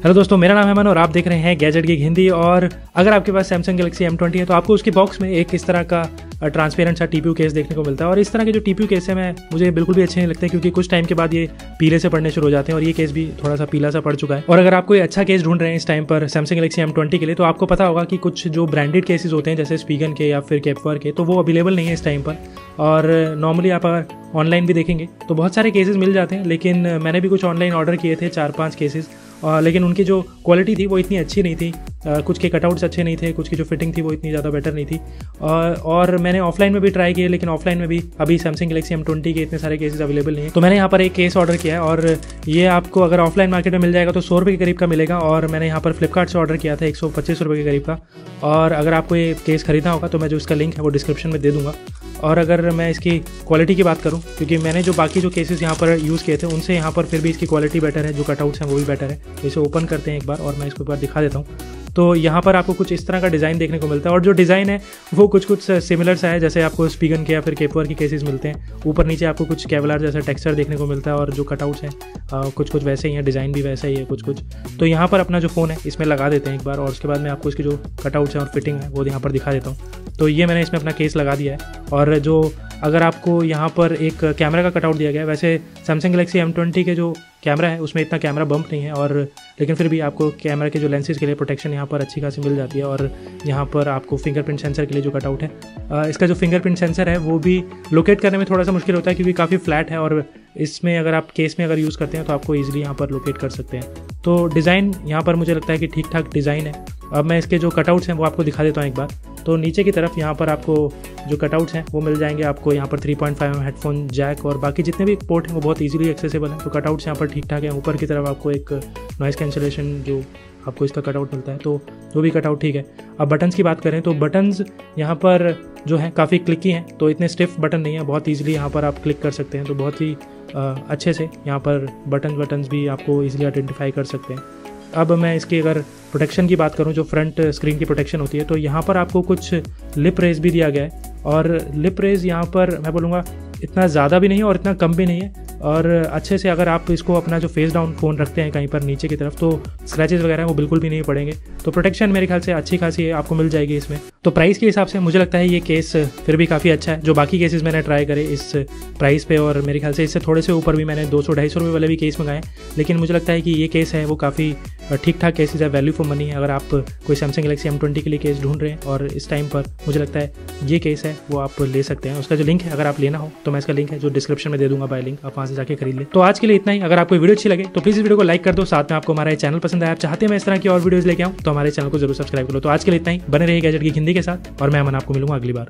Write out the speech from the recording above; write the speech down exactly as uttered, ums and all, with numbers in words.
Hello दोस्तों, मेरा नाम है अमन और आप देख रहे हैं गैजेट गीक हिंदी। और अगर आपके पास सैमसंग गैलेक्सी एम ट्वेंटी है तो आपको उसके बॉक्स में एक इस तरह का ट्रांसपेरेंट सा टीपीयू केस देखने को मिलता है। और इस तरह के जो टीपीयू केस है मैं मुझे बिल्कुल भी अच्छे नहीं लगते, क्योंकि कुछ टाइम के बाद ये पीले से पड़ने शुरू हो जाते हैं और ये केस भी थोड़ा सा पीला सा पड़ चुका है। और अगर आप कोई अच्छा केस ढूंढ रहे हैं इस टाइम पर सैमसंग गैलेक्सी एम ट्वेंटी के लिए, तो आपको पता होगा कि कुछ जो ब्रांडेड केसेस होते हैं जैसे स्पीगन के या फिर केपवर के, तो वो अवेलेबल नहीं है इस टाइम पर। और नॉर्मली आप अगर ऑनलाइन भी देखेंगे तो बहुत सारे केसेस मिल जाते हैं, लेकिन मैंने भी कुछ ऑनलाइन ऑर्डर किए थे चार पांच केसेस, लेकिन उनकी जो क्वालिटी थी वो इतनी अच्छी नहीं थी। कुछ के कटआउट्स अच्छे नहीं थे, कुछ की जो फिटिंग थी वो इतनी ज़्यादा बेटर नहीं थी। और, और मैंने ऑफलाइन में भी ट्राई किए, लेकिन ऑफलाइन में भी अभी सैमसंग गैलेक्सी एम ट्वेंटी के इतने सारे केसेस अवेलेबल नहीं है। तो मैंने यहाँ पर एक केस ऑर्डर किया है और ये आपको अगर ऑफलाइन मार्केट में मिल जाएगा तो सौ रुपये के करीब का मिलेगा। और मैंने यहाँ पर फ्लिपकार्ट से ऑर्डर किया था एक सौ पच्चीस रुपये के करीब का। और अगर आपको ये केस खरीदना होगा तो मैं जो इसका लिंक है वो डिस्क्रिप्शन में दे दूँगा। और अगर मैं इसकी क्वालिटी की बात करूं, क्योंकि मैंने जो बाकी जो केसेस यहाँ पर यूज़ किए थे उनसे यहाँ पर फिर भी इसकी क्वालिटी बेटर है, जो कटआउट्स हैं वो भी बेटर है। तो इसे ओपन करते हैं एक बार और मैं इसको एक बार दिखा देता हूँ। तो यहाँ पर आपको कुछ इस तरह का डिज़ाइन देखने को मिलता है और जो डिज़ाइन है वो कुछ कुछ सिमिलर सा है जैसे आपको स्पीगन के या फिर केपवर के केसेस मिलते हैं। ऊपर नीचे आपको कुछ केवलार जैसा टेक्सचर देखने को मिलता है और जो कटआउट्स हैं कुछ कुछ वैसे ही हैं, डिज़ाइन भी वैसा ही है कुछ कुछ। तो यहाँ पर अपना जो फ़ोन है इसमें लगा देते हैं एक बार और उसके बाद मैं आपको इसकी जो कटआउट्स हैं और फिटिंग है वो यहाँ पर दिखा देता हूँ। तो ये मैंने इसमें अपना केस लगा दिया है। और जो अगर आपको यहाँ पर एक कैमरा का कटआउट दिया गया है, वैसे सैमसंग गैलेक्सी एम ट्वेंटी के जो कैमरा है उसमें इतना कैमरा बम्प नहीं है, और लेकिन फिर भी आपको कैमरा के जो लेंसेज के लिए प्रोटेक्शन यहाँ पर अच्छी खासी मिल जाती है। और यहाँ पर आपको फिंगरप्रिंट सेंसर के लिए जो कटआउट है, इसका जो फिंगरप्रिंट सेंसर है वो भी लोकेट करने में थोड़ा सा मुश्किल होता है क्योंकि काफ़ी फ्लैट है। और इसमें अगर आप केस में अगर यूज़ करते हैं तो आपको ईजिली यहाँ पर लोकेट कर सकते हैं। तो डिज़ाइन यहाँ पर मुझे लगता है कि ठीक ठाक डिज़ाइन है। अब मैं इसके जो कटआउट्स हैं वो आपको दिखा देता हूँ एक बार। तो नीचे की तरफ यहाँ पर आपको जो कटआउट्स हैं वो मिल जाएंगे। आपको यहाँ पर three point five M headphone jack और बाकी जितने भी पोर्ट हैं वो बहुत इजीली एक्सेसिबल हैं। तो कटआउट्स यहाँ पर ठीक ठाक हैं। ऊपर की तरफ आपको एक नॉइस कैंसलेशन जो आपको इसका कटआउट मिलता है, तो वो भी कटआउट ठीक है। अब बटन्स की बात करें तो बटन्स यहाँ पर जो है काफ़ी क्लिकी हैं, तो इतने स्टिफ बटन नहीं है, बहुत ईजिली यहाँ पर आप क्लिक कर सकते हैं। तो बहुत ही अच्छे से यहाँ पर बटन बटन्स भी आपको ईजिली आइडेंटिफाई कर सकते हैं। अब मैं इसकी अगर प्रोटेक्शन की बात करूं, जो फ्रंट स्क्रीन की प्रोटेक्शन होती है, तो यहाँ पर आपको कुछ लिप रेज भी दिया गया है। और लिप रेज यहाँ पर मैं बोलूँगा इतना ज़्यादा भी नहीं है और इतना कम भी नहीं है। और अच्छे से अगर आप इसको अपना जो फेस डाउन फ़ोन रखते हैं कहीं पर नीचे की तरफ, तो स्क्रैचेस वगैरह वो बिल्कुल भी नहीं पड़ेंगे। तो प्रोटेक्शन मेरे ख्याल से अच्छी खासी आपको मिल जाएगी इसमें। तो प्राइस के हिसाब से मुझे लगता है ये केस फिर भी काफ़ी अच्छा है। जो बाकी केसेस मैंने ट्राई करे इस प्राइस पे, और मेरे ख्याल से इससे थोड़े से ऊपर भी मैंने दो सौ ढाई सौ रुपये वाले भी केस मंगाए, लेकिन मुझे लगता है कि ये केस है वो काफ़ी ठीक ठाक केसेस है, वैल्यू फॉर मनी है। अगर आप कोई सैमसंग गैलेक्सी एम ट्वेंटी के लिए केस ढूंढ रहे हैं और इस टाइम पर मुझे लगता है ये केस है वो आप ले सकते हैं। उसका जो लिंक है अगर आप लेना हो तो मैं इसका लिंक है जो डिस्क्रिप्शन में दे दूंगा, बाय लिंक, आप वहाँ से जाके खरीद लें। तो आज के लिए इतना ही। अगर आपको वीडियो अच्छी लगे तो प्लीज़ इस वीडियो को लाइक कर दो। साथ में आपको हमारा ये चैनल पसंद आया, आप चाहते हैं मैं इस तरह की और वीडियोस लेके आऊँ तो हमारे चैनल को जरूर सब्सक्राइब करो। तो आज के लिए इतना ही। बने रहिए गैजेट गीक हिंदी के साथ और मैं अमन आपको मिलूंगा अगली बार।